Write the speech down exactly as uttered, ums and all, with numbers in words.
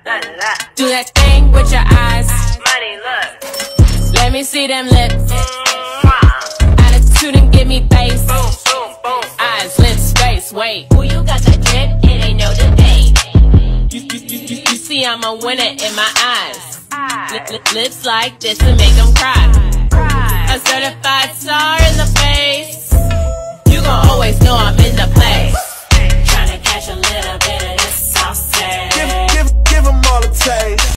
Do that thing with your eyes. Money, look. Let me see them lips. Attitude and give me face. Boom, boom, boom. Eyes, lips, face. Wait. Ooh, you got that drip, it ain't no debate. You, you, you, you, you see I'm a winner in my eyes. Lip, lip, lips like this to make them cry. A certified star in the face.